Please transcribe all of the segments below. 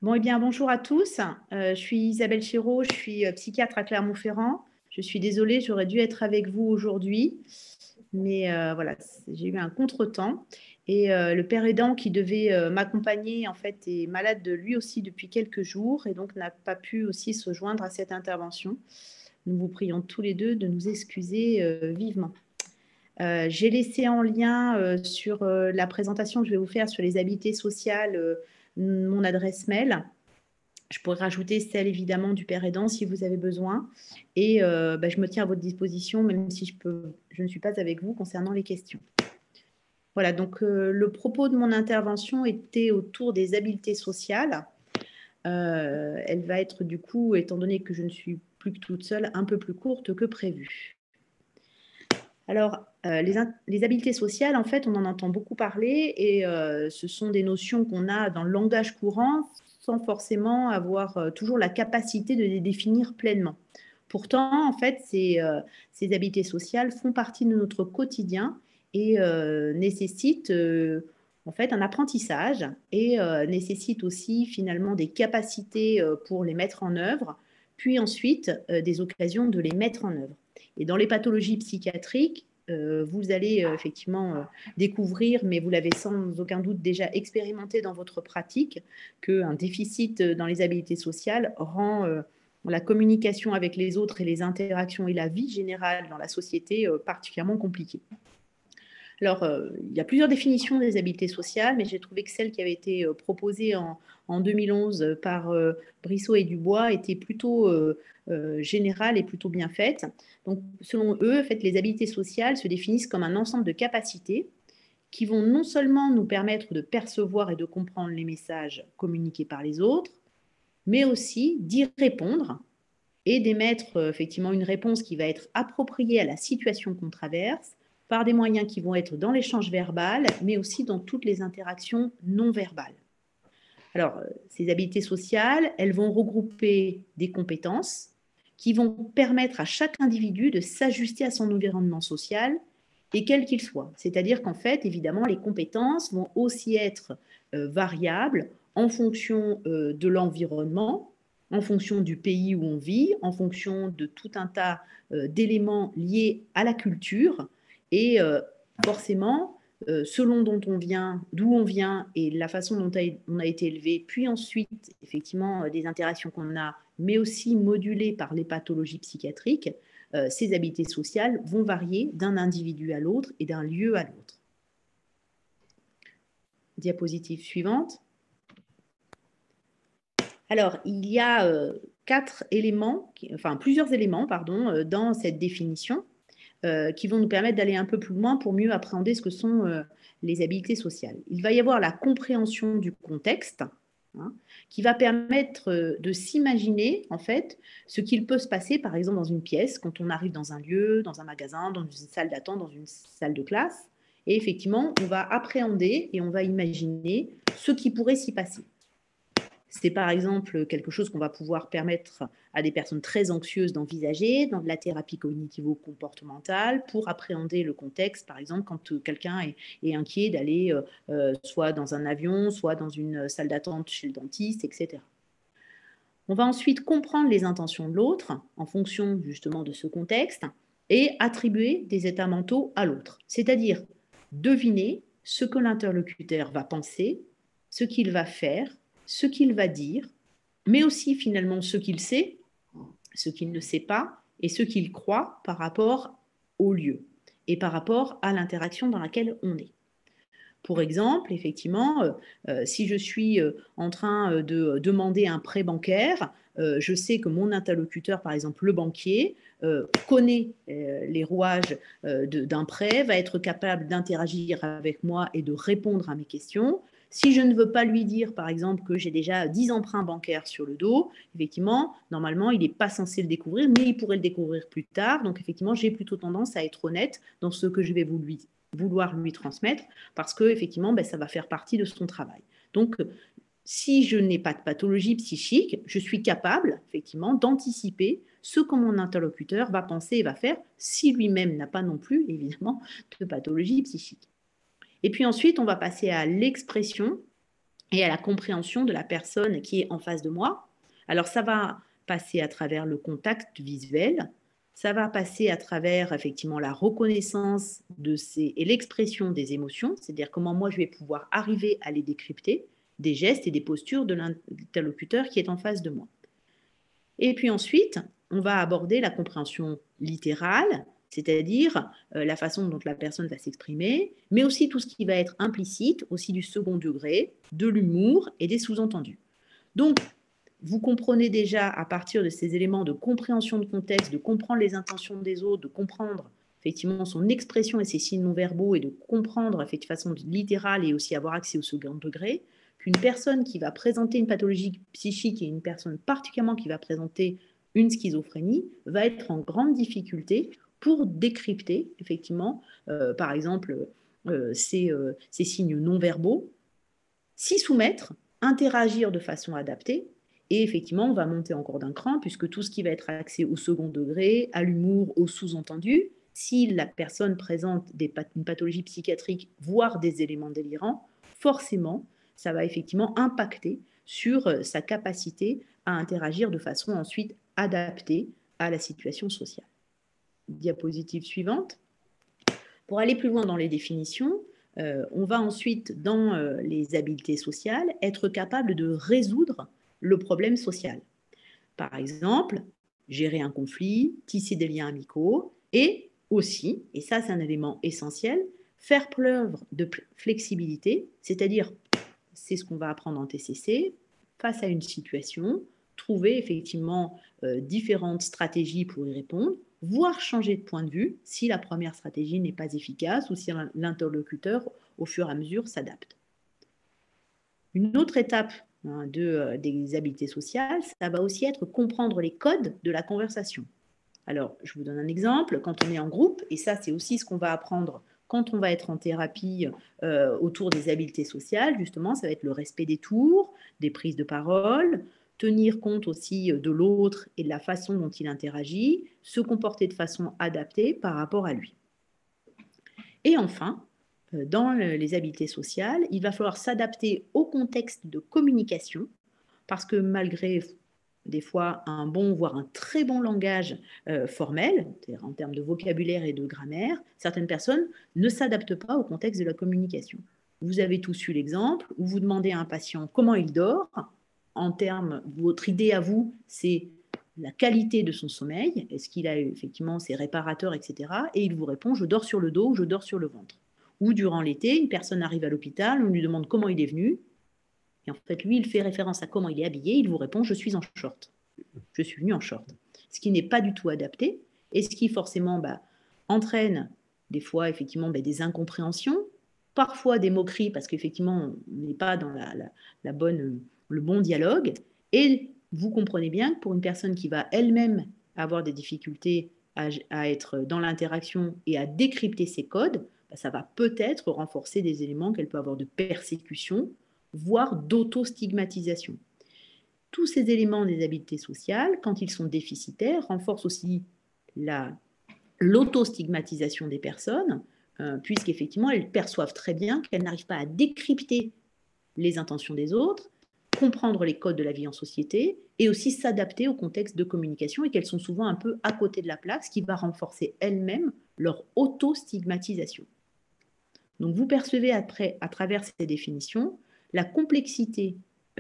Bon, eh bien, bonjour à tous. Je suis Isabelle Chéreau, je suis psychiatre à Clermont-Ferrand. Je suis désolée, j'aurais dû être avec vous aujourd'hui, mais voilà, j'ai eu un contretemps. Et le père aidant qui devait m'accompagner, en fait, est malade de lui aussi depuis quelques jours et donc n'a pas pu aussi se joindre à cette intervention. Nous vous prions tous les deux de nous excuser vivement. J'ai laissé en lien sur la présentation que je vais vous faire sur les habiletés sociales mon adresse mail. Je pourrais rajouter celle évidemment du père aidant si vous avez besoin. Et je me tiens à votre disposition, même si je ne suis pas avec vous concernant les questions. Voilà, donc le propos de mon intervention était autour des habiletés sociales. Elle va être du coup, étant donné que je ne suis plus que toute seule, un peu plus courte que prévu. Alors, les habiletés sociales, en fait, on en entend beaucoup parler et ce sont des notions qu'on a dans le langage courant sans forcément avoir toujours la capacité de les définir pleinement. Pourtant, en fait, ces habiletés sociales font partie de notre quotidien et nécessitent en fait un apprentissage et nécessitent aussi finalement des capacités pour les mettre en œuvre, puis ensuite des occasions de les mettre en œuvre. Et dans les pathologies psychiatriques, vous allez effectivement découvrir, mais vous l'avez sans aucun doute déjà expérimenté dans votre pratique, qu'un déficit dans les habiletés sociales rend la communication avec les autres et les interactions et la vie générale dans la société particulièrement compliquée. Alors, il y a plusieurs définitions des habiletés sociales, mais j'ai trouvé que celle qui avait été proposée en 2011 par Brissot et Dubois était plutôt générale et plutôt bien faite. Donc, selon eux, en fait, les habiletés sociales se définissent comme un ensemble de capacités qui vont non seulement nous permettre de percevoir et de comprendre les messages communiqués par les autres, mais aussi d'y répondre et d'émettre effectivement une réponse qui va être appropriée à la situation qu'on traverse par des moyens qui vont être dans l'échange verbal, mais aussi dans toutes les interactions non verbales. Alors, ces habiletés sociales, elles vont regrouper des compétences qui vont permettre à chaque individu de s'ajuster à son environnement social et quel qu'il soit. C'est-à-dire qu'en fait, évidemment, les compétences vont aussi être variables en fonction de l'environnement, en fonction du pays où on vit, en fonction de tout un tas d'éléments liés à la culture. Et forcément, selon d'où on vient et la façon dont on a été élevé, puis ensuite, effectivement, des interactions qu'on a, mais aussi modulées par les pathologies psychiatriques, ces habiletés sociales vont varier d'un individu à l'autre et d'un lieu à l'autre. Diapositive suivante. Alors, il y a plusieurs éléments, dans cette définition qui vont nous permettre d'aller un peu plus loin pour mieux appréhender ce que sont les habiletés sociales. Il va y avoir la compréhension du contexte, qui va permettre de s'imaginer en fait ce qu'il peut se passer par exemple dans une pièce quand on arrive dans un lieu, dans un magasin, dans une salle d'attente, dans une salle de classe. Et effectivement, on va appréhender et on va imaginer ce qui pourrait s'y passer. C'est par exemple quelque chose qu'on va pouvoir permettre à des personnes très anxieuses d'envisager dans de la thérapie cognitivo-comportementale pour appréhender le contexte, par exemple quand quelqu'un est inquiet d'aller soit dans un avion, soit dans une salle d'attente chez le dentiste, etc. On va ensuite comprendre les intentions de l'autre en fonction justement de ce contexte et attribuer des états mentaux à l'autre, c'est-à-dire deviner ce que l'interlocuteur va penser, ce qu'il va faire, ce qu'il va dire, mais aussi finalement ce qu'il sait, ce qu'il ne sait pas et ce qu'il croit par rapport au lieu et par rapport à l'interaction dans laquelle on est. Pour exemple, effectivement, si je suis en train de demander un prêt bancaire, je sais que mon interlocuteur, par exemple le banquier, connaît les rouages d'un prêt, va être capable d'interagir avec moi et de répondre à mes questions. Si je ne veux pas lui dire, par exemple, que j'ai déjà 10 emprunts bancaires sur le dos, effectivement, normalement, il n'est pas censé le découvrir, mais il pourrait le découvrir plus tard. Donc, effectivement, j'ai plutôt tendance à être honnête dans ce que je vais vouloir lui transmettre, parce que effectivement, ça va faire partie de son travail. Donc, si je n'ai pas de pathologie psychique, je suis capable, effectivement, d'anticiper ce que mon interlocuteur va penser et va faire, si lui-même n'a pas non plus, évidemment, de pathologie psychique. Et puis ensuite, on va passer à l'expression et à la compréhension de la personne qui est en face de moi. Alors, ça va passer à travers le contact visuel, ça va passer à travers effectivement la reconnaissance et l'expression des émotions, c'est-à-dire comment moi je vais pouvoir arriver à les décrypter, des gestes et des postures de l'interlocuteur qui est en face de moi. Et puis ensuite, on va aborder la compréhension littérale, c'est-à-dire la façon dont la personne va s'exprimer, mais aussi tout ce qui va être implicite, aussi du second degré, de l'humour et des sous-entendus. Donc, vous comprenez déjà à partir de ces éléments de compréhension de contexte, de comprendre les intentions des autres, de comprendre effectivement son expression et ses signes non-verbaux et de comprendre de façon littérale et aussi avoir accès au second degré, qu'une personne qui va présenter une pathologie psychique et une personne particulièrement qui va présenter une schizophrénie va être en grande difficulté pour décrypter effectivement, par exemple, ces signes non-verbaux, s'y soumettre, interagir de façon adaptée. Et effectivement, on va monter encore d'un cran, puisque tout ce qui va être accès au second degré, à l'humour, au sous-entendu, si la personne présente une pathologie psychiatrique, voire des éléments délirants, forcément, ça va effectivement impacter sur sa capacité à interagir de façon ensuite adaptée à la situation sociale. Diapositive suivante. Pour aller plus loin dans les définitions, on va ensuite, dans les habiletés sociales, être capable de résoudre le problème social. Par exemple, gérer un conflit, tisser des liens amicaux et aussi, et ça c'est un élément essentiel, faire preuve de flexibilité, c'est-à-dire, c'est ce qu'on va apprendre en TCC, face à une situation, trouver effectivement différentes stratégies pour y répondre, voire changer de point de vue si la première stratégie n'est pas efficace ou si l'interlocuteur, au fur et à mesure, s'adapte. Une autre étape des habiletés sociales, ça va aussi être comprendre les codes de la conversation. Alors, je vous donne un exemple. Quand on est en groupe, et ça, c'est aussi ce qu'on va apprendre quand on va être en thérapie autour des habiletés sociales, justement, ça va être le respect des tours, des prises de parole, tenir compte aussi de l'autre et de la façon dont il interagit, se comporter de façon adaptée par rapport à lui. Et enfin, dans les habiletés sociales, il va falloir s'adapter au contexte de communication, parce que malgré des fois un bon, voire un très bon langage formel, c'est-à-dire en termes de vocabulaire et de grammaire, certaines personnes ne s'adaptent pas au contexte de la communication. Vous avez tous eu l'exemple où vous demandez à un patient comment il dort. En termes, votre idée à vous, c'est la qualité de son sommeil, est-ce qu'il a effectivement ses réparateurs, etc. Et il vous répond, je dors sur le dos ou je dors sur le ventre. Ou durant l'été, une personne arrive à l'hôpital, on lui demande comment il est venu, et en fait, lui, il fait référence à comment il est habillé, il vous répond, je suis en short. Je suis venu en short. Ce qui n'est pas du tout adapté, et ce qui forcément entraîne des fois effectivement des incompréhensions, parfois des moqueries, parce qu'effectivement, on n'est pas dans le bon dialogue, et vous comprenez bien que pour une personne qui va elle-même avoir des difficultés à être dans l'interaction et à décrypter ses codes, ça va peut-être renforcer des éléments qu'elle peut avoir de persécution, voire d'auto-stigmatisation. Tous ces éléments des habiletés sociales, quand ils sont déficitaires, renforcent aussi l'auto-stigmatisation des personnes, puisqu'effectivement, elles perçoivent très bien qu'elles n'arrivent pas à décrypter les intentions des autres, comprendre les codes de la vie en société et aussi s'adapter au contexte de communication et qu'elles sont souvent un peu à côté de la plaque, ce qui va renforcer elles-mêmes leur auto-stigmatisation. Donc vous percevez à travers ces définitions la complexité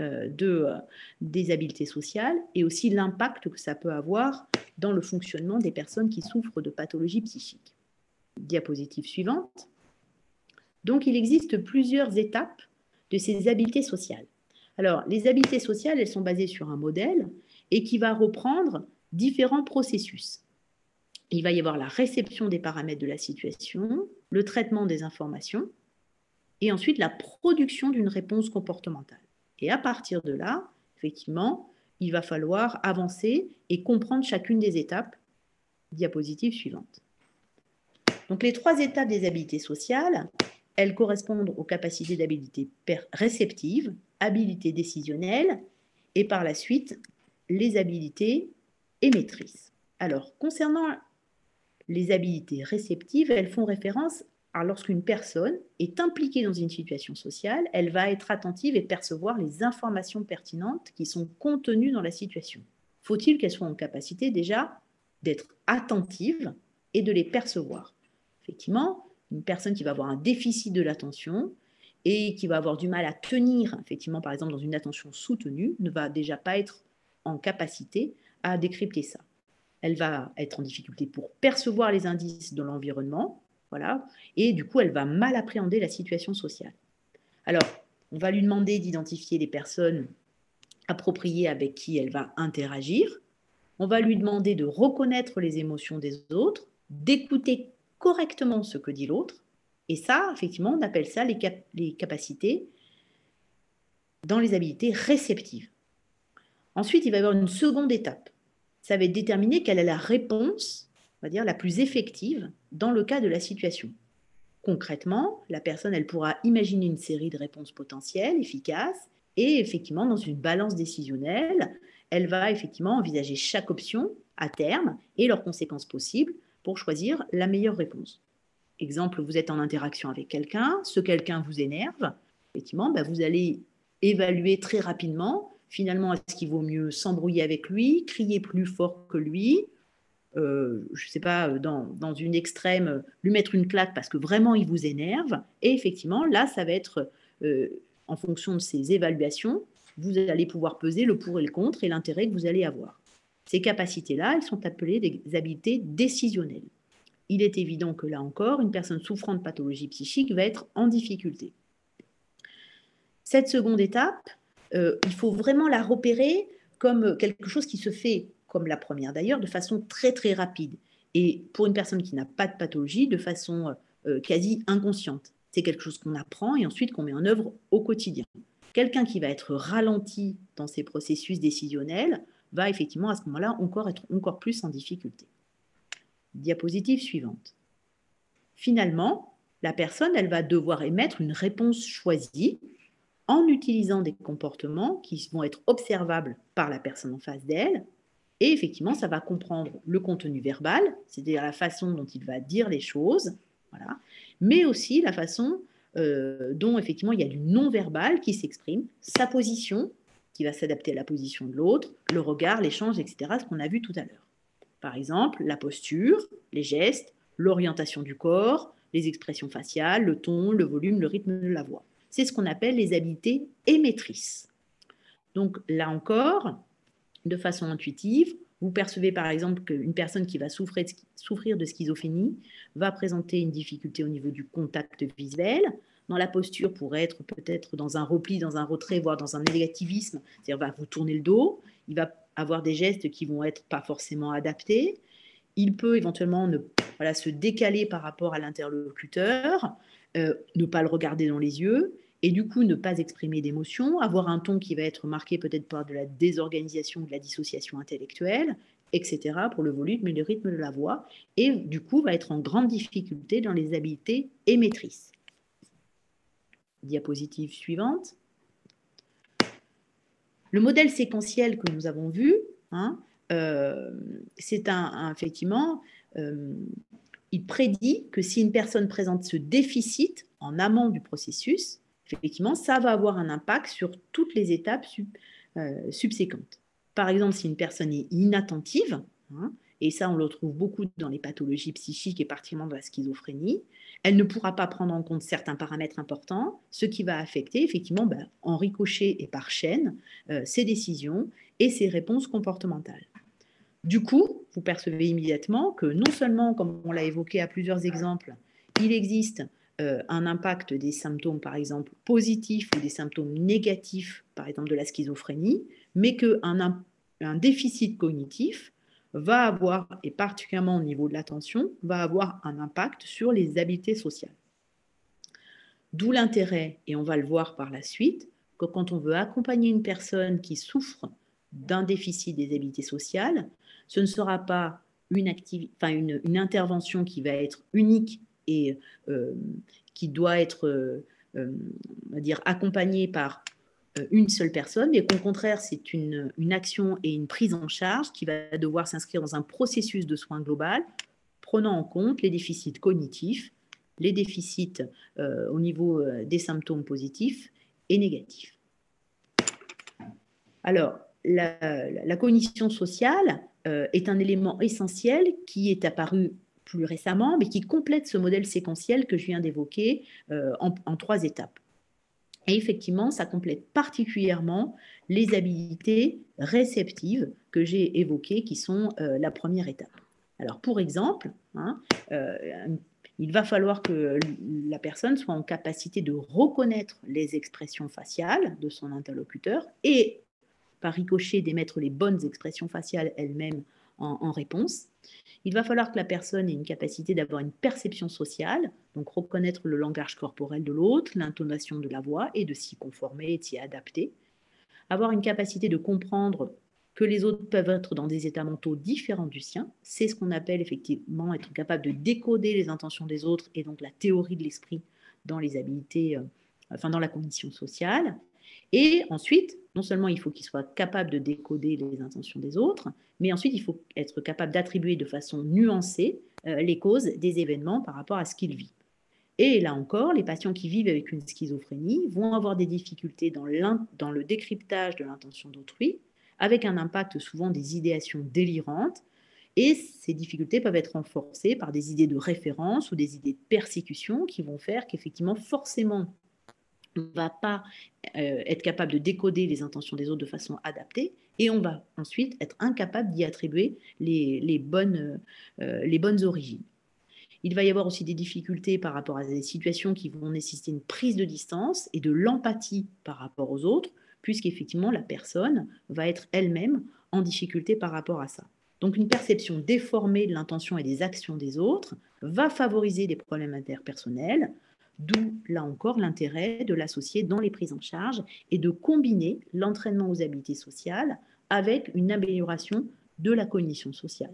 des habiletés sociales et aussi l'impact que ça peut avoir dans le fonctionnement des personnes qui souffrent de pathologies psychiques. Diapositive suivante. Donc il existe plusieurs étapes de ces habiletés sociales. Alors les habiletés sociales, elles sont basées sur un modèle et qui va reprendre différents processus. Il va y avoir la réception des paramètres de la situation, le traitement des informations, et ensuite la production d'une réponse comportementale. Et à partir de là, effectivement, il va falloir avancer et comprendre chacune des étapes. Diapositive suivante. Donc les 3 étapes des habiletés sociales, elles correspondent aux capacités d'habilité réceptive, habilité décisionnelle, et par la suite, les habilités émettrices. Alors, concernant les habilités réceptives, elles font référence Alors, lorsqu'une personne est impliquée dans une situation sociale, elle va être attentive et percevoir les informations pertinentes qui sont contenues dans la situation. Faut-il qu'elle soit en capacité déjà d'être attentive et de les percevoir? Effectivement, une personne qui va avoir un déficit de l'attention et qui va avoir du mal à tenir, effectivement, par exemple, dans une attention soutenue, ne va déjà pas être en capacité à décrypter ça. Elle va être en difficulté pour percevoir les indices de l'environnement, voilà, et du coup, elle va mal appréhender la situation sociale. Alors, on va lui demander d'identifier les personnes appropriées avec qui elle va interagir. On va lui demander de reconnaître les émotions des autres, d'écouter correctement ce que dit l'autre. Et ça, effectivement, on appelle ça les capacités dans les habiletés réceptives. Ensuite, il va y avoir une seconde étape. Ça va être déterminer quelle est la réponse, on va dire, la plus effective dans le cas de la situation. Concrètement, la personne, elle pourra imaginer une série de réponses potentielles, efficaces, et effectivement, dans une balance décisionnelle, elle va effectivement envisager chaque option à terme et leurs conséquences possibles pour choisir la meilleure réponse. Exemple, vous êtes en interaction avec quelqu'un, ce quelqu'un vous énerve, effectivement, vous allez évaluer très rapidement, finalement, est-ce qu'il vaut mieux s'embrouiller avec lui, crier plus fort que lui, je ne sais pas, dans une extrême, lui mettre une claque parce que vraiment il vous énerve. Et effectivement, là, ça va être, en fonction de ces évaluations, vous allez pouvoir peser le pour et le contre et l'intérêt que vous allez avoir. Ces capacités-là, elles sont appelées des habiletés décisionnelles. Il est évident que là encore, une personne souffrant de pathologie psychique va être en difficulté. Cette seconde étape, il faut vraiment la repérer comme quelque chose qui se fait, comme la première d'ailleurs, de façon très très rapide. Et pour une personne qui n'a pas de pathologie, de façon quasi inconsciente. C'est quelque chose qu'on apprend et ensuite qu'on met en œuvre au quotidien. Quelqu'un qui va être ralenti dans ses processus décisionnels va effectivement à ce moment-là être encore plus en difficulté. Diapositive suivante. Finalement, la personne, elle va devoir émettre une réponse choisie en utilisant des comportements qui vont être observables par la personne en face d'elle. Et effectivement, ça va comprendre le contenu verbal, c'est-à-dire la façon dont il va dire les choses, voilà, mais aussi la façon dont effectivement il y a du non-verbal qui s'exprime, sa position qui va s'adapter à la position de l'autre, le regard, l'échange, etc., ce qu'on a vu tout à l'heure. Par exemple, la posture, les gestes, l'orientation du corps, les expressions faciales, le ton, le volume, le rythme de la voix. C'est ce qu'on appelle les habiletés émettrices. Donc là encore, de façon intuitive, vous percevez par exemple qu'une personne qui va souffrir de schizophrénie va présenter une difficulté au niveau du contact visuel. Dans la posture, pourrait être peut-être dans un repli, dans un retrait, voire dans un négativisme, c'est-à-dire va vous tourner le dos, il va avoir des gestes qui vont être pas forcément adaptés. Il peut éventuellement se décaler par rapport à l'interlocuteur, ne pas le regarder dans les yeux, et du coup ne pas exprimer d'émotion, avoir un ton qui va être marqué peut-être par de la désorganisation, de la dissociation intellectuelle, etc., pour le volume et le rythme de la voix, et du coup va être en grande difficulté dans les habiletés émettrices. Diapositive suivante. Le modèle séquentiel que nous avons vu, c'est effectivement, il prédit que si une personne présente ce déficit en amont du processus, effectivement, ça va avoir un impact sur toutes les étapes subséquentes. Par exemple, si une personne est inattentive, et ça on le trouve beaucoup dans les pathologies psychiques et particulièrement dans la schizophrénie, elle ne pourra pas prendre en compte certains paramètres importants, ce qui va affecter effectivement en ricochet et par chaîne ses décisions et ses réponses comportementales. Du coup, vous percevez immédiatement que non seulement, comme on l'a évoqué à plusieurs exemples, il existe un impact des symptômes, par exemple, positifs ou des symptômes négatifs, par exemple de la schizophrénie, mais qu'un déficit cognitif va avoir, et particulièrement au niveau de l'attention, va avoir un impact sur les habiletés sociales. D'où l'intérêt, et on va le voir par la suite, que quand on veut accompagner une personne qui souffre d'un déficit des habiletés sociales, ce ne sera pas une intervention qui va être unique et qui doit être on va dire, accompagnée par une seule personne, mais qu'au contraire, c'est une action et une prise en charge qui va devoir s'inscrire dans un processus de soins global, prenant en compte les déficits cognitifs les déficits au niveau des symptômes positifs et négatifs. Alors, la cognition sociale est un élément essentiel qui est apparu plus récemment, mais qui complète ce modèle séquentiel que je viens d'évoquer en 3 étapes. Et effectivement, ça complète particulièrement les habilités réceptives que j'ai évoquées, qui sont la première étape. Alors, pour exemple, il va falloir que la personne soit en capacité de reconnaître les expressions faciales de son interlocuteur et, par ricochet, d'émettre les bonnes expressions faciales elles-mêmes en réponse. Il va falloir que la personne ait une capacité d'avoir une perception sociale, donc reconnaître le langage corporel de l'autre, l'intonation de la voix et de s'y conformer et de s'y adapter. Avoir une capacité de comprendre que les autres peuvent être dans des états mentaux différents du sien. C'est ce qu'on appelle effectivement être capable de décoder les intentions des autres et donc la théorie de l'esprit dans les habilités, dans la cognition sociale. Et ensuite, non seulement il faut qu'il soit capable de décoder les intentions des autres, mais ensuite il faut être capable d'attribuer de façon nuancée les causes des événements par rapport à ce qu'il vit. Et là encore, les patients qui vivent avec une schizophrénie vont avoir des difficultés dans le décryptage de l'intention d'autrui, avec un impact souvent des idéations délirantes. Et ces difficultés peuvent être renforcées par des idées de référence ou des idées de persécution qui vont faire qu'effectivement, forcément, on ne va pas être capable de décoder les intentions des autres de façon adaptée et on va ensuite être incapable d'y attribuer les bonnes origines. Il va y avoir aussi des difficultés par rapport à des situations qui vont nécessiter une prise de distance et de l'empathie par rapport aux autres, puisqu'effectivement la personne va être elle-même en difficulté par rapport à ça. Donc une perception déformée de l'intention et des actions des autres va favoriser des problèmes interpersonnels, d'où là encore l'intérêt de l'associer dans les prises en charge et de combiner l'entraînement aux habiletés sociales avec une amélioration de la cognition sociale.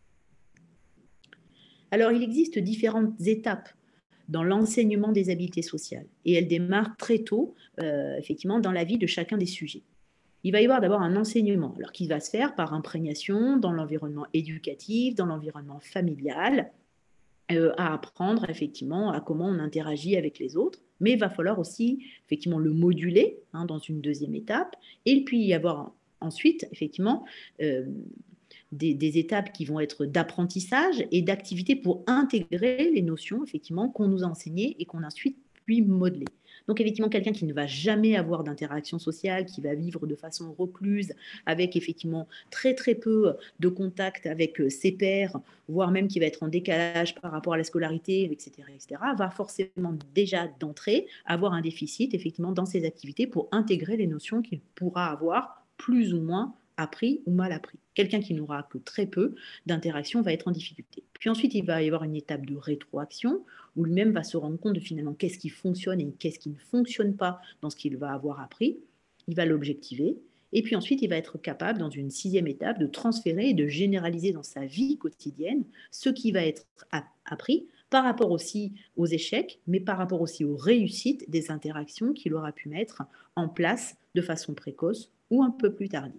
Alors, il existe différentes étapes dans l'enseignement des habiletés sociales et elles démarrent très tôt, effectivement, dans la vie de chacun des sujets. Il va y avoir d'abord un enseignement, alors qui va se faire par imprégnation dans l'environnement éducatif, dans l'environnement familial, à apprendre effectivement à comment on interagit avec les autres, mais il va falloir aussi effectivement le moduler dans une deuxième étape, et puis y avoir ensuite effectivement des étapes qui vont être d'apprentissage et d'activité pour intégrer les notions effectivement qu'on nous a enseignées et qu'on a ensuite puis modeler. Donc effectivement, quelqu'un qui ne va jamais avoir d'interaction sociale, qui va vivre de façon recluse, avec effectivement très très peu de contact avec ses pairs, voire même qui va être en décalage par rapport à la scolarité, etc., va forcément déjà d'entrée avoir un déficit effectivement dans ses activités pour intégrer les notions qu'il pourra avoir plus ou moins appris ou mal appris. Quelqu'un qui n'aura que très peu d'interaction va être en difficulté. Puis ensuite, il va y avoir une étape de rétroaction où lui-même va se rendre compte de finalement qu'est-ce qui fonctionne et qu'est-ce qui ne fonctionne pas dans ce qu'il va avoir appris. Il va l'objectiver. Et puis ensuite, il va être capable, dans une 6e étape, de transférer et de généraliser dans sa vie quotidienne ce qui va être appris par rapport aussi aux échecs, mais par rapport aussi aux réussites des interactions qu'il aura pu mettre en place de façon précoce ou un peu plus tardive.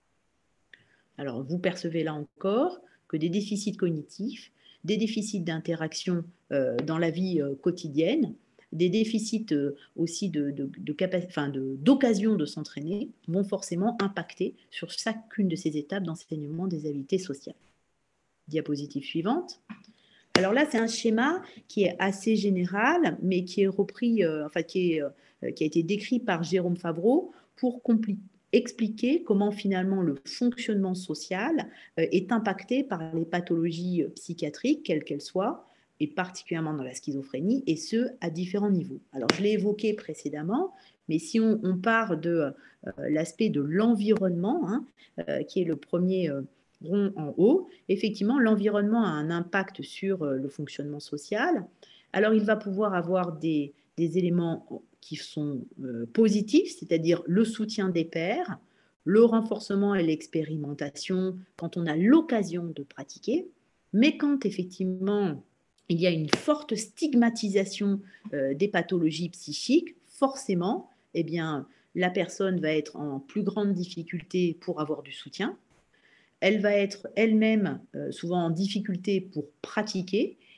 Alors, vous percevez là encore que des déficits cognitifs, des déficits d'interaction dans la vie quotidienne, des déficits aussi d'occasion de s'entraîner vont forcément impacter sur chacune de ces étapes d'enseignement des habiletés sociales. Diapositive suivante. Alors là, c'est un schéma qui est assez général, mais qui est repris, qui a été décrit par Jérôme Favreau pour expliquer comment finalement le fonctionnement social est impacté par les pathologies psychiatriques, quelles qu'elles soient, et particulièrement dans la schizophrénie, et ce, à différents niveaux. Alors, je l'ai évoqué précédemment, mais si on part de l'aspect de l'environnement, qui est le premier rond en haut, effectivement, l'environnement a un impact sur le fonctionnement social. Alors, il va pouvoir avoir des éléments qui sont positifs, c'est-à-dire le soutien des pairs, le renforcement et l'expérimentation quand on a l'occasion de pratiquer, mais quand effectivement il y a une forte stigmatisation des pathologies psychiques, forcément, eh bien, la personne va être en plus grande difficulté pour avoir du soutien. Elle va être elle-même souvent en difficulté pour pratiquer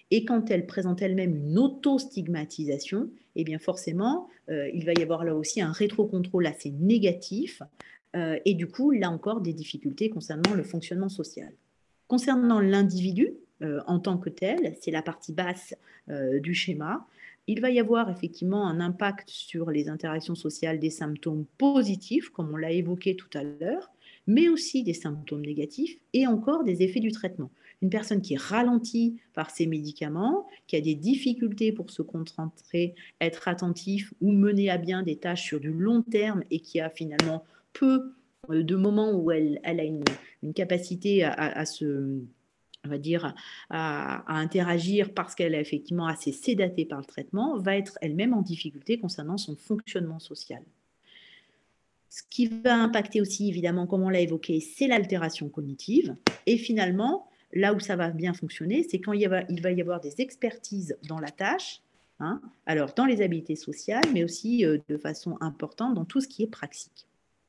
Et quand elle présente elle-même une auto-stigmatisation, eh bien forcément, il va y avoir là aussi un rétrocontrôle assez négatif et du coup, là encore, des difficultés concernant le fonctionnement social. Concernant l'individu en tant que tel, c'est la partie basse du schéma, il va y avoir effectivement un impact sur les interactions sociales des symptômes positifs, comme on l'a évoqué tout à l'heure, mais aussi des symptômes négatifs et encore des effets du traitement. Une personne qui est ralentie par ses médicaments, qui a des difficultés pour se concentrer, être attentif ou mener à bien des tâches sur du long terme et qui a finalement peu de moments où elle a une capacité à se, on va dire, à interagir parce qu'elle est effectivement assez sédatée par le traitement, va être elle-même en difficulté concernant son fonctionnement social. Ce qui va impacter aussi, évidemment, comme on l'a évoqué, c'est l'altération cognitive. Et finalement, là où ça va bien fonctionner, c'est quand il va y avoir des expertises dans la tâche, hein, alors dans les habiletés sociales, mais aussi de façon importante dans tout ce qui est praxique.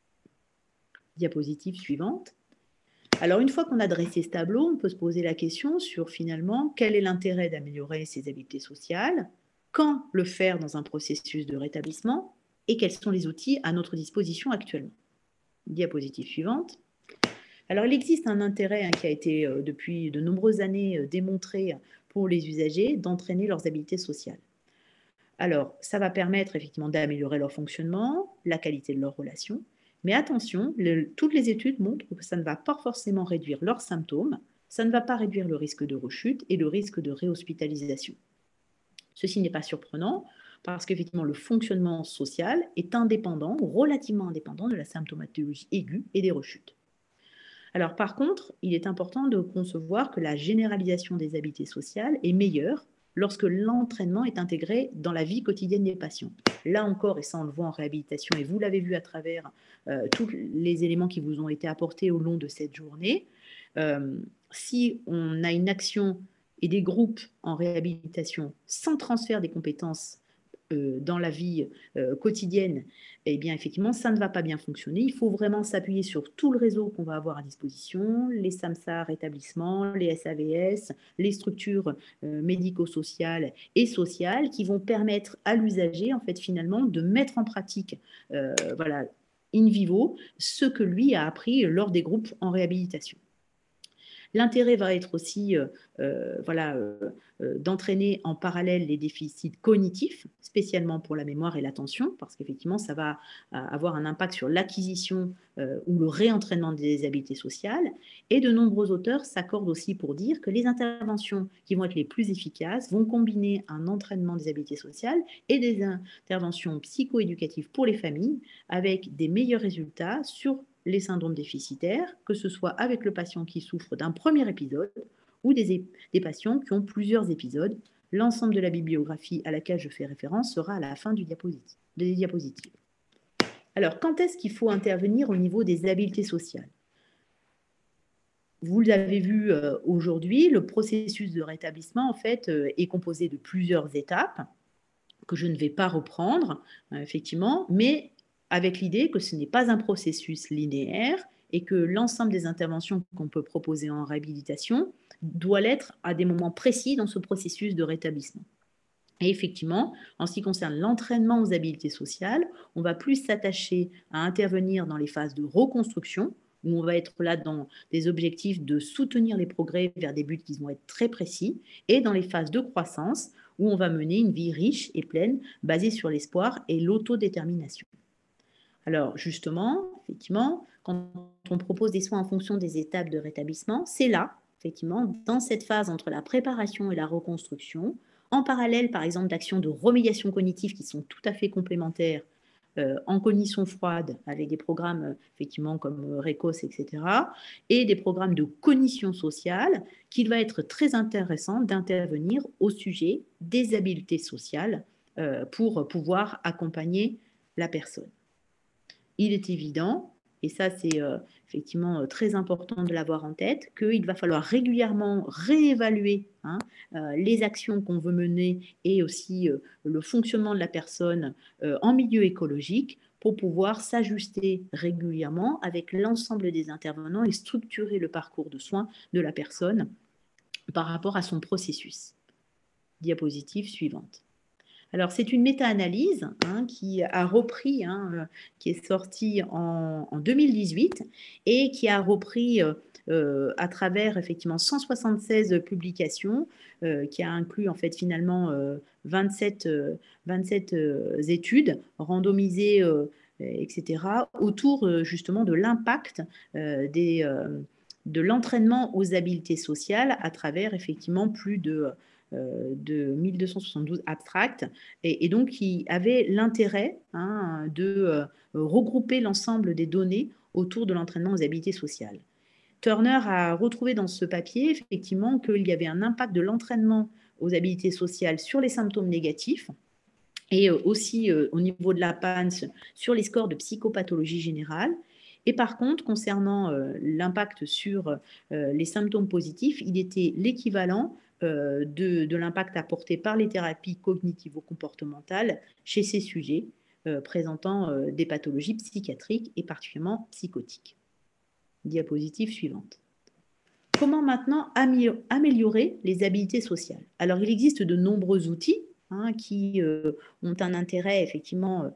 Diapositive suivante. Alors, une fois qu'on a dressé ce tableau, on peut se poser la question sur finalement quel est l'intérêt d'améliorer ces habiletés sociales, quand le faire dans un processus de rétablissement et quels sont les outils à notre disposition actuellement. Diapositive suivante. Alors, il existe un intérêt qui a été depuis de nombreuses années démontré pour les usagers d'entraîner leurs habiletés sociales. Alors, ça va permettre effectivement d'améliorer leur fonctionnement, la qualité de leurs relations, mais attention, toutes les études montrent que ça ne va pas forcément réduire leurs symptômes, ça ne va pas réduire le risque de rechute et le risque de réhospitalisation. Ceci n'est pas surprenant parce qu'effectivement le fonctionnement social est indépendant ou relativement indépendant de la symptomatologie aiguë et des rechutes. Alors par contre, il est important de concevoir que la généralisation des habiletés sociales est meilleure lorsque l'entraînement est intégré dans la vie quotidienne des patients. Là encore, et ça on le voit en réhabilitation, et vous l'avez vu à travers tous les éléments qui vous ont été apportés au long de cette journée, si on a une action et des groupes en réhabilitation sans transfert des compétences dans la vie quotidienne, eh bien effectivement, ça ne va pas bien fonctionner. Il faut vraiment s'appuyer sur tout le réseau qu'on va avoir à disposition, les SAMSAR établissements, les SAVS, les structures médico-sociales et sociales qui vont permettre à l'usager, en fait, finalement, de mettre en pratique, voilà, in vivo, ce que lui a appris lors des groupes en réhabilitation. L'intérêt va être aussi d'entraîner en parallèle les déficits cognitifs, spécialement pour la mémoire et l'attention, parce qu'effectivement, ça va avoir un impact sur l'acquisition ou le réentraînement des habiletés sociales. Et de nombreux auteurs s'accordent aussi pour dire que les interventions qui vont être les plus efficaces vont combiner un entraînement des habiletés sociales et des interventions psychoéducatives pour les familles, avec des meilleurs résultats sur les syndromes déficitaires, que ce soit avec le patient qui souffre d'un premier épisode ou des patients qui ont plusieurs épisodes. L'ensemble de la bibliographie à laquelle je fais référence sera à la fin des diapositives. Alors, quand est-ce qu'il faut intervenir au niveau des habiletés sociales? Vous l'avez vu aujourd'hui, le processus de rétablissement en fait, est composé de plusieurs étapes que je ne vais pas reprendre, effectivement, mais avec l'idée que ce n'est pas un processus linéaire et que l'ensemble des interventions qu'on peut proposer en réhabilitation doit l'être à des moments précis dans ce processus de rétablissement. Et effectivement, en ce qui concerne l'entraînement aux habiletés sociales, on va plus s'attacher à intervenir dans les phases de reconstruction, où on va être là dans des objectifs de soutenir les progrès vers des buts qui vont être très précis, et dans les phases de croissance, où on va mener une vie riche et pleine, basée sur l'espoir et l'autodétermination. Alors justement, effectivement, quand on propose des soins en fonction des étapes de rétablissement, c'est là, effectivement, dans cette phase entre la préparation et la reconstruction, en parallèle, par exemple, d'actions de remédiation cognitive qui sont tout à fait complémentaires en cognition froide avec des programmes effectivement comme RECOS, etc., et des programmes de cognition sociale, qu'il va être très intéressant d'intervenir au sujet des habiletés sociales pour pouvoir accompagner la personne. Il est évident, et ça c'est effectivement très important de l'avoir en tête, qu'il va falloir régulièrement réévaluer les actions qu'on veut mener et aussi le fonctionnement de la personne en milieu écologique pour pouvoir s'ajuster régulièrement avec l'ensemble des intervenants et structurer le parcours de soins de la personne par rapport à son processus. Diapositive suivante. Alors, c'est une méta-analyse qui a repris, qui est sortie en 2018 et qui a repris à travers effectivement 176 publications, qui a inclus en fait finalement 27 études randomisées, etc., autour justement de l'impact de l'entraînement aux habiletés sociales à travers effectivement plus de 1272 abstracts et donc qui avait l'intérêt de regrouper l'ensemble des données autour de l'entraînement aux habiletés sociales. Turner a retrouvé dans ce papier effectivement qu'il y avait un impact de l'entraînement aux habiletés sociales sur les symptômes négatifs et aussi au niveau de la PANSS sur les scores de psychopathologie générale. Et par contre, concernant l'impact sur les symptômes positifs, il était l'équivalent de l'impact apporté par les thérapies cognitivo-comportementales chez ces sujets présentant des pathologies psychiatriques et particulièrement psychotiques. Diapositive suivante. Comment maintenant améliorer les habiletés sociales? Alors, il existe de nombreux outils qui ont un intérêt effectivement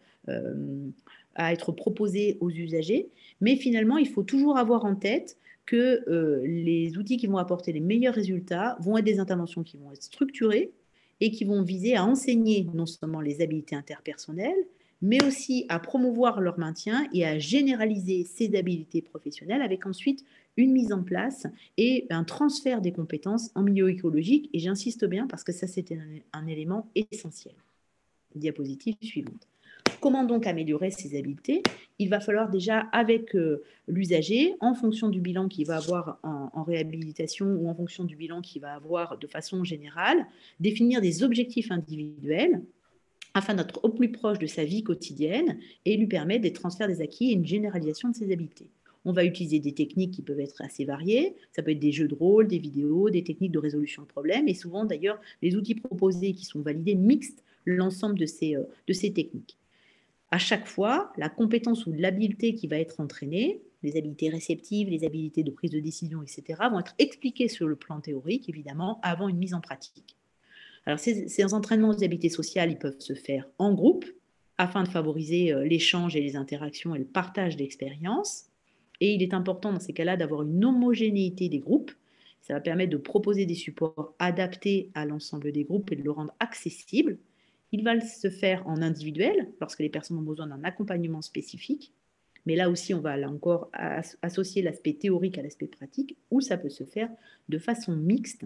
à être proposés aux usagers, mais finalement, il faut toujours avoir en tête que les outils qui vont apporter les meilleurs résultats vont être des interventions qui vont être structurées et qui vont viser à enseigner non seulement les habiletés interpersonnelles, mais aussi à promouvoir leur maintien et à généraliser ces habiletés professionnelles avec ensuite une mise en place et un transfert des compétences en milieu écologique. Et j'insiste bien parce que ça, c'était un élément essentiel. Diapositive suivante. Comment donc améliorer ces habiletés? Il va falloir déjà, avec l'usager, en fonction du bilan qu'il va avoir en réhabilitation ou en fonction du bilan qu'il va avoir de façon générale, définir des objectifs individuels afin d'être au plus proche de sa vie quotidienne et lui permettre des transferts des acquis et une généralisation de ses habiletés. On va utiliser des techniques qui peuvent être assez variées. Ça peut être des jeux de rôle, des vidéos, des techniques de résolution de problèmes. Et souvent, d'ailleurs, les outils proposés qui sont validés mixent l'ensemble de ces techniques. À chaque fois, la compétence ou l'habileté qui va être entraînée, les habiletés réceptives, les habiletés de prise de décision, etc., vont être expliquées sur le plan théorique, évidemment, avant une mise en pratique. Alors, ces entraînements aux habiletés sociales, ils peuvent se faire en groupe afin de favoriser l'échange et les interactions et le partage d'expériences. Et il est important dans ces cas-là d'avoir une homogénéité des groupes. Ça va permettre de proposer des supports adaptés à l'ensemble des groupes et de le rendre accessible. Il va se faire en individuel lorsque les personnes ont besoin d'un accompagnement spécifique. Mais là aussi, on va là encore associer l'aspect théorique à l'aspect pratique, ou ça peut se faire de façon mixte.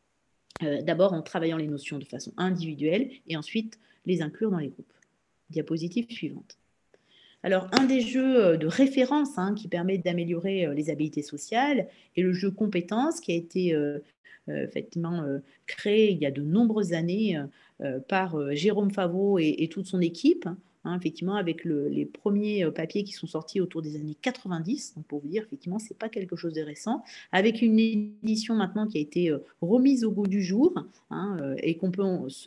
D'abord en travaillant les notions de façon individuelle et ensuite les inclure dans les groupes. Diapositive suivante. Alors, un des jeux de référence qui permet d'améliorer les habiletés sociales est le jeu compétences qui a été effectivement créé il y a de nombreuses années par Jérôme Favreau et toute son équipe. Effectivement, avec les premiers papiers qui sont sortis autour des années 90, donc pour vous dire, effectivement, ce n'est pas quelque chose de récent, avec une édition maintenant qui a été remise au goût du jour et qu'on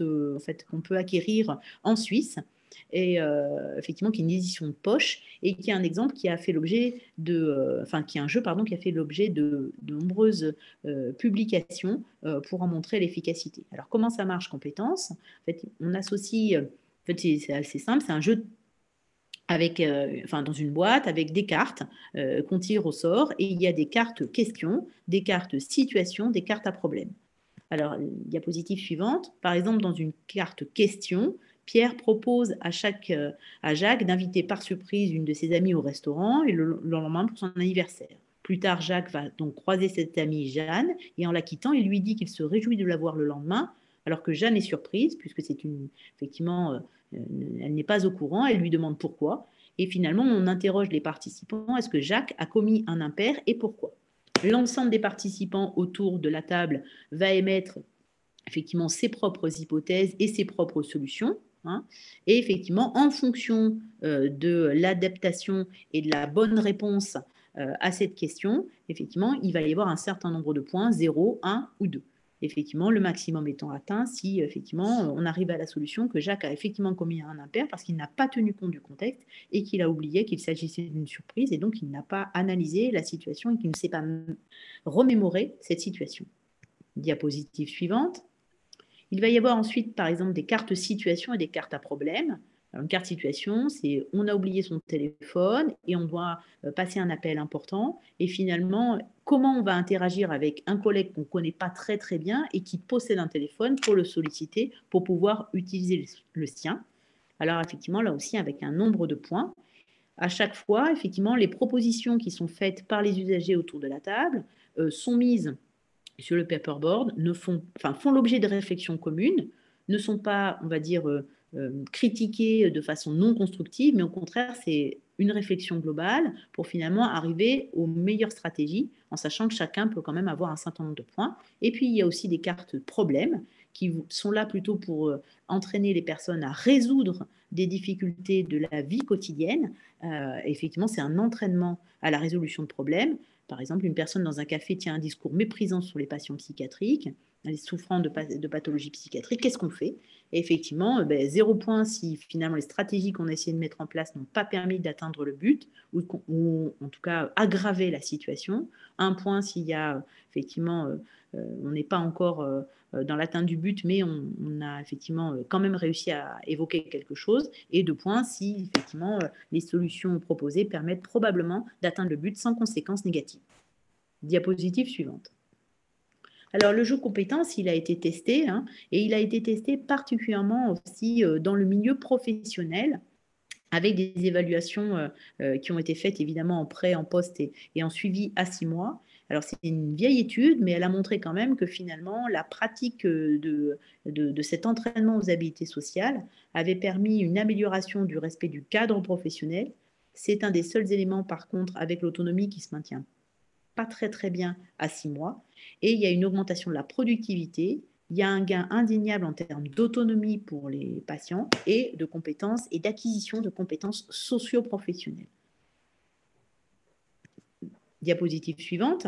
peut acquérir en Suisse et effectivement qui est une édition de poche et qui est un exemple qui a fait l'objet qui est un jeu qui a fait l'objet de nombreuses publications pour en montrer l'efficacité. Alors comment ça marche compétences? En fait, on associe, c'est assez simple, c'est un jeu avec, dans une boîte avec des cartes qu'on tire au sort et il y a des cartes questions, des cartes situations, des cartes à problème. Alors, diapositive suivante. Par exemple, dans une carte question, Pierre propose à Jacques d'inviter par surprise une de ses amies au restaurant et le lendemain pour son anniversaire. Plus tard, Jacques va donc croiser cette amie Jeanne et en la quittant, il lui dit qu'il se réjouit de la voir le lendemain, alors que Jeanne est surprise puisque effectivement, elle n'est pas au courant. Elle lui demande pourquoi. Et finalement, on interroge les participants. Est-ce que Jacques a commis un impair et pourquoi? L'ensemble des participants autour de la table va émettre effectivement ses propres hypothèses et ses propres solutions. Et effectivement, en fonction de l'adaptation et de la bonne réponse à cette question, effectivement, il va y avoir un certain nombre de points, 0, 1 ou 2. Effectivement, le maximum étant atteint si effectivement on arrive à la solution que Jacques a effectivement commis un impair parce qu'il n'a pas tenu compte du contexte et qu'il a oublié qu'il s'agissait d'une surprise et donc il n'a pas analysé la situation et qu'il ne sait pas remémorer cette situation. Diapositive suivante. Il va y avoir ensuite, par exemple, des cartes situation et des cartes à problème. Alors, une carte situation, c'est on a oublié son téléphone et on doit passer un appel important. Et finalement, comment on va interagir avec un collègue qu'on ne connaît pas très très bien et qui possède un téléphone pour le solliciter, pour pouvoir utiliser le sien. Alors effectivement, là aussi, avec un nombre de points. À chaque fois, effectivement, les propositions qui sont faites par les usagers autour de la table sont mises sur le paperboard, font l'objet de réflexions communes, ne sont pas, on va dire, critiquées de façon non constructive, mais au contraire, c'est une réflexion globale pour finalement arriver aux meilleures stratégies, en sachant que chacun peut quand même avoir un certain nombre de points. Et puis, il y a aussi des cartes problèmes qui sont là plutôt pour entraîner les personnes à résoudre des difficultés de la vie quotidienne. Effectivement, c'est un entraînement à la résolution de problèmes. Par exemple, une personne dans un café tient un discours méprisant sur les patients psychiatriques, les souffrant de pathologies psychiatriques. Qu'est-ce qu'on fait? Et effectivement, 0 point si finalement les stratégies qu'on a essayé de mettre en place n'ont pas permis d'atteindre le but ou en tout cas aggraver la situation. 1 point s'il y a effectivement, on n'est pas encore dans l'atteinte du but, mais on a effectivement quand même réussi à évoquer quelque chose. Et 2 points si effectivement les solutions proposées permettent probablement d'atteindre le but sans conséquences négatives. Diapositive suivante. Alors, le jeu compétences, il a été testé, et il a été testé particulièrement aussi dans le milieu professionnel, avec des évaluations qui ont été faites évidemment en pré, en post et en suivi à 6 mois. Alors, c'est une vieille étude, mais elle a montré quand même que finalement, la pratique de cet entraînement aux habiletés sociales avait permis une amélioration du respect du cadre professionnel. C'est un des seuls éléments, par contre, avec l'autonomie qui se maintient pas très très bien à 6 mois. Et il y a une augmentation de la productivité, il y a un gain indéniable en termes d'autonomie pour les patients et de compétences et d'acquisition de compétences socio-professionnelles. Diapositive suivante.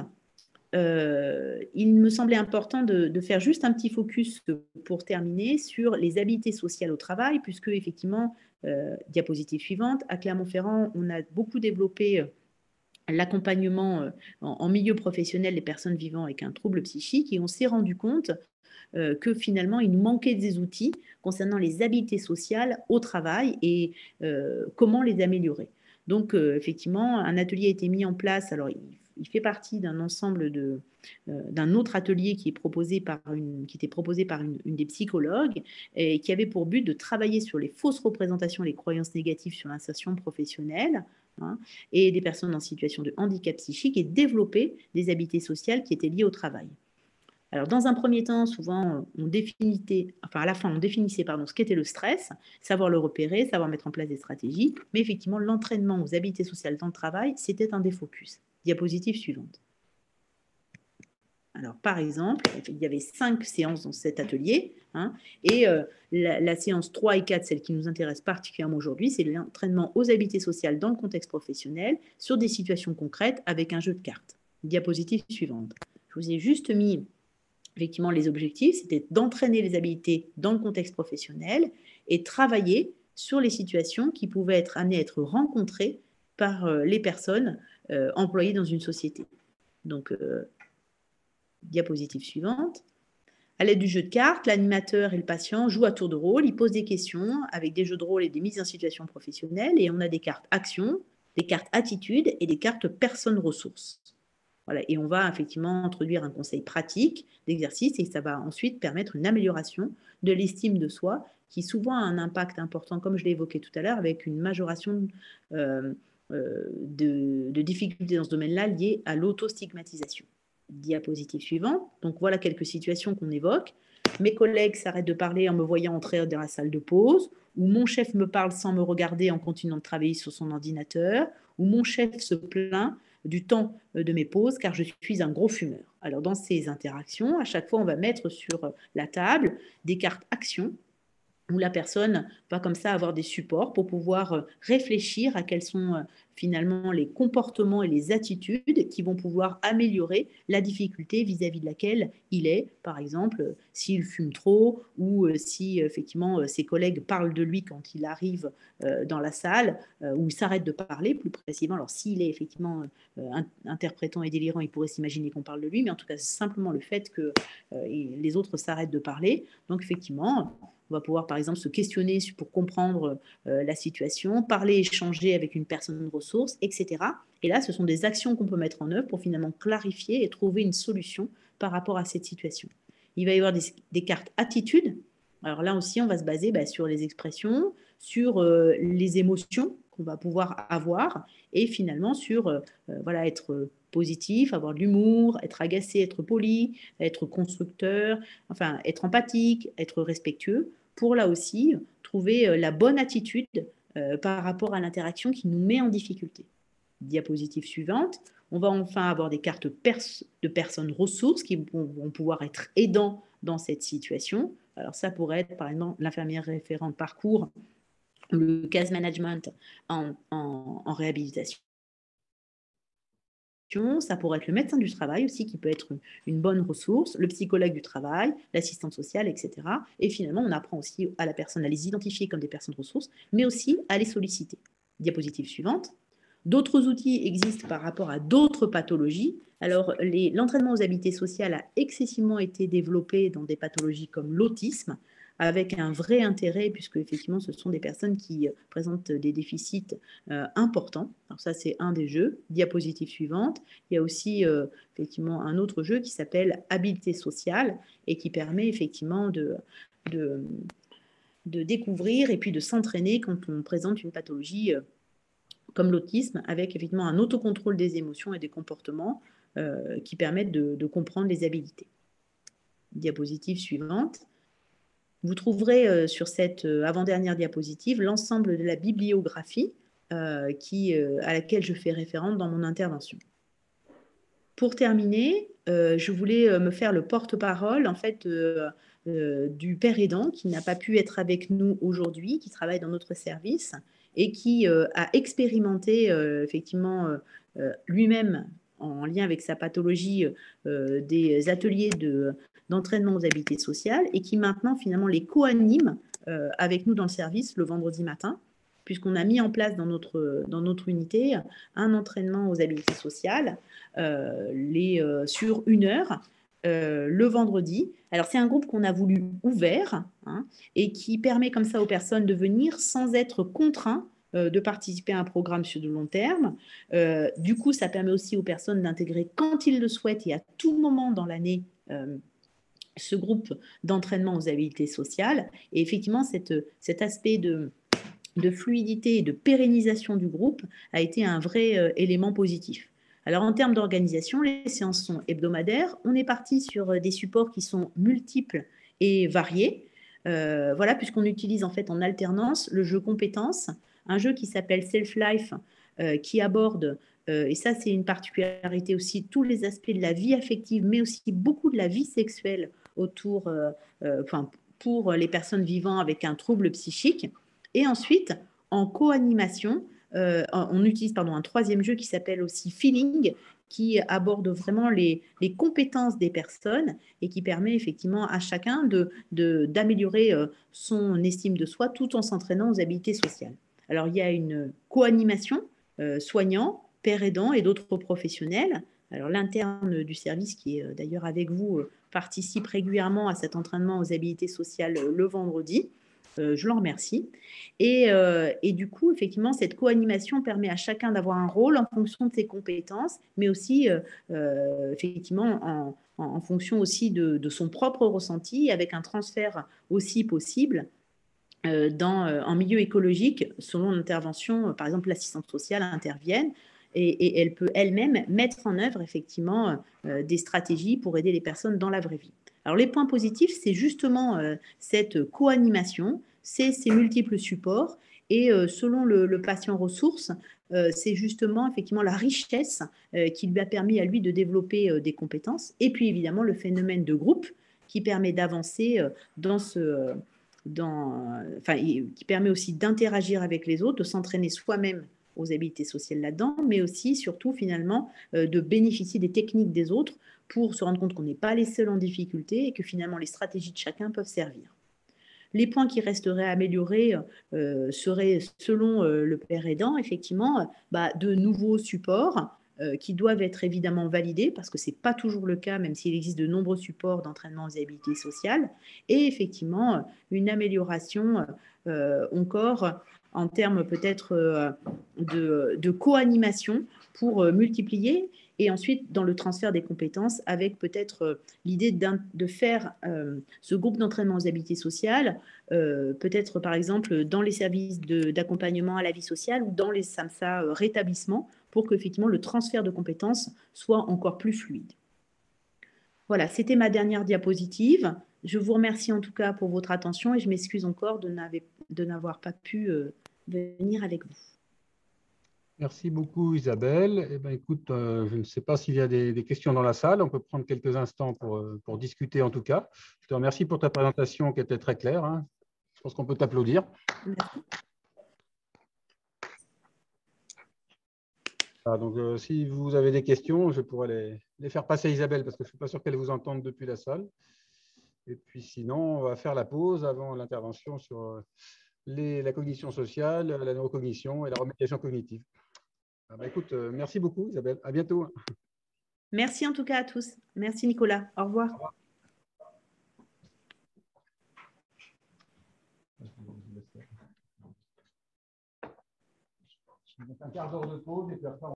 Il me semblait important de faire juste un petit focus pour terminer sur les habiletés sociales au travail, puisque effectivement, diapositive suivante, à Clermont-Ferrand, on a beaucoup développé l'accompagnement en milieu professionnel des personnes vivant avec un trouble psychique et on s'est rendu compte que finalement il nous manquait des outils concernant les habiletés sociales au travail et comment les améliorer. Donc effectivement, un atelier a été mis en place. Alors il fait partie d'un ensemble d'un autre atelier qui était proposé par une des psychologues et qui avait pour but de travailler sur les fausses représentations et les croyances négatives sur l'insertion professionnelle et des personnes en situation de handicap psychique et développer des habiletés sociales qui étaient liées au travail. Alors, dans un premier temps, souvent, on définissait ce qu'était le stress, savoir le repérer, savoir mettre en place des stratégies, mais effectivement, l'entraînement aux habiletés sociales dans le travail, c'était un des focus. Diapositive suivante. Alors, par exemple, il y avait 5 séances dans cet atelier, et la séance 3 et 4, celle qui nous intéresse particulièrement aujourd'hui, c'est l'entraînement aux habiletés sociales dans le contexte professionnel sur des situations concrètes avec un jeu de cartes. Diapositive suivante. Je vous ai juste mis effectivement les objectifs, c'était d'entraîner les habiletés dans le contexte professionnel et travailler sur les situations qui pouvaient être amenées à être rencontrées par les personnes employées dans une société. Donc, diapositive suivante. À l'aide du jeu de cartes, l'animateur et le patient jouent à tour de rôle, ils posent des questions avec des jeux de rôle et des mises en situation professionnelle, et on a des cartes actions, des cartes attitudes et des cartes personnes ressources. Voilà, et on va effectivement introduire un conseil pratique d'exercice et ça va ensuite permettre une amélioration de l'estime de soi qui souvent a un impact important, comme je l'ai évoqué tout à l'heure, avec une majoration de difficultés dans ce domaine-là liées à l'autostigmatisation. Diapositive suivante. Donc voilà quelques situations qu'on évoque. Mes collègues s'arrêtent de parler en me voyant entrer dans la salle de pause, ou mon chef me parle sans me regarder en continuant de travailler sur son ordinateur, ou mon chef se plaint du temps de mes pauses car je suis un gros fumeur. Alors dans ces interactions, à chaque fois, on va mettre sur la table des cartes actions où la personne va comme ça avoir des supports pour pouvoir réfléchir à quels sont finalement les comportements et les attitudes qui vont pouvoir améliorer la difficulté vis-à-vis de laquelle il est. Par exemple, s'il fume trop ou si effectivement ses collègues parlent de lui quand il arrive dans la salle ou il s'arrête de parler plus précisément. Alors s'il est effectivement interprétant et délirant, il pourrait s'imaginer qu'on parle de lui, mais en tout cas c'est simplement le fait que les autres s'arrêtent de parler. Donc effectivement, on va pouvoir, par exemple, se questionner pour comprendre la situation, parler, échanger avec une personne ressource, etc. Et là, ce sont des actions qu'on peut mettre en œuvre pour finalement clarifier et trouver une solution par rapport à cette situation. Il va y avoir des cartes attitudes. Alors là aussi, on va se baser sur les expressions, sur les émotions qu'on va pouvoir avoir et finalement sur voilà, être positif, avoir de l'humour, être agacé, être poli, être constructeur, enfin être empathique, être respectueux, pour là aussi trouver la bonne attitude par rapport à l'interaction qui nous met en difficulté. Diapositive suivante, on va enfin avoir des cartes de personnes ressources qui vont pouvoir être aidants dans cette situation. Alors ça pourrait être par exemple l'infirmière référente parcours, le case management en réhabilitation. Ça pourrait être le médecin du travail aussi, qui peut être une bonne ressource, le psychologue du travail, l'assistante sociale, etc. Et finalement, on apprend aussi à la personne à les identifier comme des personnes ressources, mais aussi à les solliciter. Diapositive suivante. D'autres outils existent par rapport à d'autres pathologies. Alors, l'entraînement aux habiletés sociales a excessivement été développé dans des pathologies comme l'autisme, avec un vrai intérêt, puisque effectivement, ce sont des personnes qui présentent des déficits importants. Alors ça, c'est un des jeux. Diapositive suivante. Il y a aussi effectivement un autre jeu qui s'appelle Habileté sociale et qui permet effectivement de découvrir et puis de s'entraîner quand on présente une pathologie comme l'autisme, avec effectivement un autocontrôle des émotions et des comportements qui permettent de comprendre les habilités. Diapositive suivante. Vous trouverez sur cette avant-dernière diapositive l'ensemble de la bibliographie à laquelle je fais référence dans mon intervention. Pour terminer, je voulais me faire le porte-parole en fait du père aidant qui n'a pas pu être avec nous aujourd'hui, qui travaille dans notre service et qui a expérimenté effectivement lui-même en lien avec sa pathologie des ateliers d'entraînement aux habiletés sociales et qui maintenant finalement les co-anime avec nous dans le service le vendredi matin, puisqu'on a mis en place dans notre unité un entraînement aux habiletés sociales sur 1 heure le vendredi. Alors, c'est un groupe qu'on a voulu ouvert et qui permet comme ça aux personnes de venir sans être contraints de participer à un programme sur de long terme. Du coup, ça permet aussi aux personnes d'intégrer quand ils le souhaitent et à tout moment dans l'année ce groupe d'entraînement aux habiletés sociales. Et effectivement, cet aspect de fluidité et de pérennisation du groupe a été un vrai élément positif. Alors en termes d'organisation, les séances sont hebdomadaires. On est parti sur des supports qui sont multiples et variés. Voilà, puisqu'on utilise en fait en alternance le jeu compétences, un jeu qui s'appelle Self-Life, qui aborde, et ça c'est une particularité aussi, tous les aspects de la vie affective, mais aussi beaucoup de la vie sexuelle autour, pour les personnes vivant avec un trouble psychique. Et ensuite, en co-animation, on utilise un troisième jeu qui s'appelle aussi Feeling, qui aborde vraiment les compétences des personnes et qui permet effectivement à chacun d'améliorer son estime de soi tout en s'entraînant aux habiletés sociales. Alors, il y a une co-animation soignant, père aidant et d'autres professionnels. Alors, l'interne du service, qui est d'ailleurs avec vous, participe régulièrement à cet entraînement aux habiletés sociales le vendredi. Je l'en remercie. Et du coup, effectivement, cette co-animation permet à chacun d'avoir un rôle en fonction de ses compétences, mais aussi, effectivement, en fonction aussi de son propre ressenti, avec un transfert aussi possible en milieu écologique, selon l'intervention. Par exemple, l'assistante sociale intervienne et elle peut elle-même mettre en œuvre effectivement des stratégies pour aider les personnes dans la vraie vie. Alors les points positifs, c'est justement cette co-animation, c'est ces multiples supports et selon le patient ressource, c'est justement effectivement la richesse qui lui a permis à lui de développer des compétences et puis évidemment le phénomène de groupe qui permet d'avancer enfin, qui permet aussi d'interagir avec les autres, de s'entraîner soi-même aux habiletés sociales là-dedans, mais aussi, surtout, finalement, de bénéficier des techniques des autres pour se rendre compte qu'on n'est pas les seuls en difficulté et que finalement les stratégies de chacun peuvent servir. Les points qui resteraient à améliorer seraient, selon le père aidant, effectivement, de nouveaux supports qui doivent être évidemment validés, parce que ce n'est pas toujours le cas, même s'il existe de nombreux supports d'entraînement aux habilités sociales, et effectivement, une amélioration encore en termes peut-être de co-animation pour multiplier, et ensuite dans le transfert des compétences avec peut-être l'idée de faire ce groupe d'entraînement aux habilités sociales, peut-être par exemple dans les services d'accompagnement à la vie sociale ou dans les SAMSA rétablissements, pour que effectivement le transfert de compétences soit encore plus fluide. Voilà, c'était ma dernière diapositive. Je vous remercie en tout cas pour votre attention et je m'excuse encore de n'avoir pas pu venir avec vous. Merci beaucoup Isabelle. Eh ben, écoute, je ne sais pas s'il y a des questions dans la salle. On peut prendre quelques instants pour discuter en tout cas. Je te remercie pour ta présentation qui était très claire, hein. Je pense qu'on peut t'applaudir. Merci. Donc, si vous avez des questions, je pourrais les faire passer à Isabelle parce que je ne suis pas sûr qu'elle vous entende depuis la salle. Et puis sinon, on va faire la pause avant l'intervention sur la cognition sociale, la neurocognition et la remédiation cognitive. Écoute, merci beaucoup Isabelle. À bientôt. Merci en tout cas à tous. Merci Nicolas. Au revoir. Au revoir. Un quart d'heure de pause et puis après